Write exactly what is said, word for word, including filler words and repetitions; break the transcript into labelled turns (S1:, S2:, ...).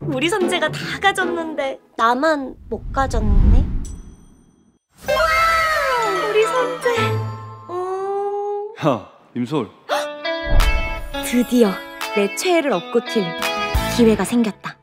S1: 우리 선재가 다 가졌는데 나만 못 가졌네. 와, 우리 선재. 음...
S2: 야, 임솔.
S1: 드디어 내 최애를 업고 튈 기회가 생겼다.